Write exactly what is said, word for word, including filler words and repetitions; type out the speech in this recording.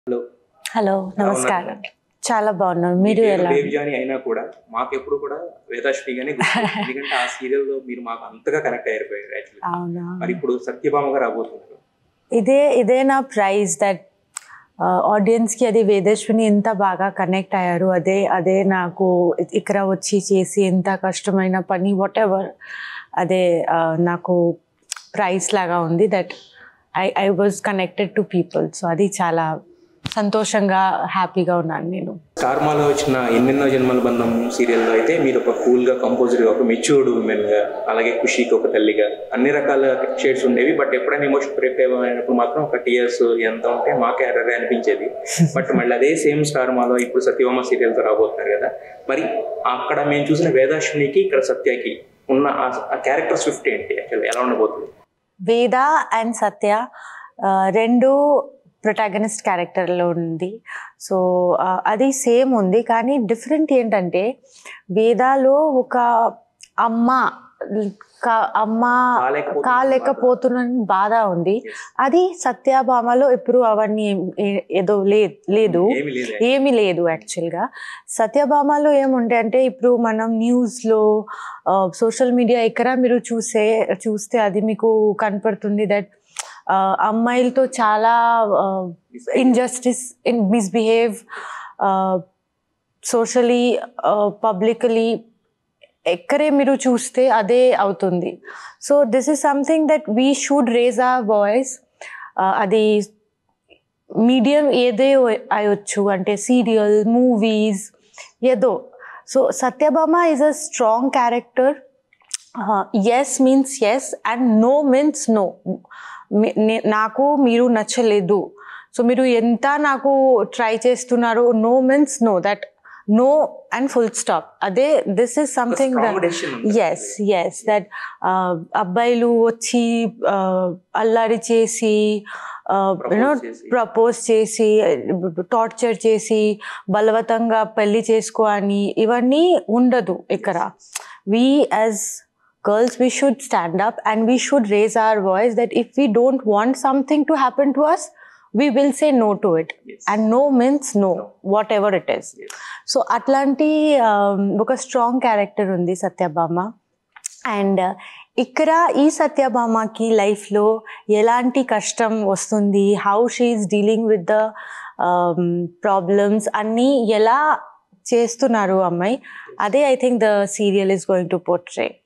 Hello hello నమస్కారం. చాలా బాగున్నాను. మీరు ఎలా? దేవ్జాని అయినా కూడా మాకు ఎప్పుడు కూడా వేదాశ్రీ గానే గుర్తు. ఎందుకంటే ఆ సీరియల్ లో మీరు మాకు అంతగా కనెక్ట్ అయిపోయారు యాక్చువల్లీ. అవునా? మరి ఇప్పుడు సత్యభామ గారు రాబోతున్నారు. ఇదే ఇదే నా ప్రైజ్ దట్ ఆడియన్స్ కి అది వేదశ్విని ఎంత బాగా కనెక్ట్ అయ్యారు. అదే అదే నాకు ఇక్కడ వచ్చి చేసి ఎంత కష్టమైన పని వాట్ ఎవర్ అదే నాకు ప్రైజ్ లాగా ఉంది. That I I was connected to people. So అది చాలా సంతోషంగా హ్యాపీగా ఉన్నాను నేను. స్టార్మాలో వచ్చిన ఎన్నెన్నో జన్మల బంధం సీరియల్లో అయితే మీరు ఒక కూల్గా కంపోజర్గా ఒక మెచ్యూర్డ్ ఉమెన్గా అలాగే ఖుషీకి ఒక తల్లిగా అన్ని రకాల షేడ్స్ ఉండేవి. బట్ ఎప్పుడైనా ఎమోషన్ బ్రేక్ అయినప్పుడు మాత్రం ఒక టీయర్స్ ఎంత ఉంటే మాకే ఎర్రగా అనిపించేది. బట్ మళ్ళీ అదే సేమ్ స్టార్మాలో ఇప్పుడు సత్యభామ సీరియల్తో రాబోతున్నారు కదా. మరి అక్కడ మేము చూసిన వేదాశ్వినికి ఇక్కడ సత్యకి ఉన్న ఆ క్యారెక్టర్ స్విఫ్ట్ ఏంటి యాక్చువల్గా ఎలా ఉండబోతుంది? వేద అండ్ సత్య రెండు ప్రొటాగనిస్ట్ క్యారెక్టర్లో ఉంది. సో అది సేమ్ ఉంది, కానీ డిఫరెంట్ ఏంటంటే వేదాలో ఒక అమ్మ అమ్మ కాలేకపోతున్న బాధ ఉంది. అది సత్యభామలో ఇప్పుడు అవన్నీ ఏదో లేదు ఏమీ లేదు. యాక్చువల్గా సత్యభామలో ఏముండే అంటే ఇప్పుడు మనం న్యూస్లో సోషల్ మీడియా ఎక్కడ మీరు చూసే చూస్తే అది మీకు కనపడుతుంది దట్ అమ్మాయిలతో చాలా injustice in misbehave socially publicly ఎక్కడే మీరు చూస్తే అదే అవుతుంది. So this is something that we should raise our voice. అది మీడియం ఏదే అయ్యొచ్చు, అంటే సీరియల్ మూవీస్ ఏదో. So Satyabhama is a strong character. Yes means yes and no means no. నాకు మీరు నచ్చలేదు, సో మీరు ఎంత నాకు ట్రై చేస్తున్నారు, no means no, that no and full stop. అదే this is something yes yes that అబ్బాయిలు వచ్చి అల్లరి చేసి యూనో ప్రపోజ్ చేసి టార్చర్ చేసి బలవంతంగా పెళ్లి చేసుకో అని ఇవన్నీ ఉండదు ఇక్కడ. We as girls, we should stand up and we should raise our voice that if we don't want something to happen to us, we will say no to it. Yes. And no means no, no. whatever it is. Yes. So atlanti oka strong character undi Satyabhama. And uh, ikkada ee Satyabhama ki life lo elanti kashtam vastundi, how she is dealing with the um, problems anni ela chestunaru ammai, ade I think the serial is going to portray.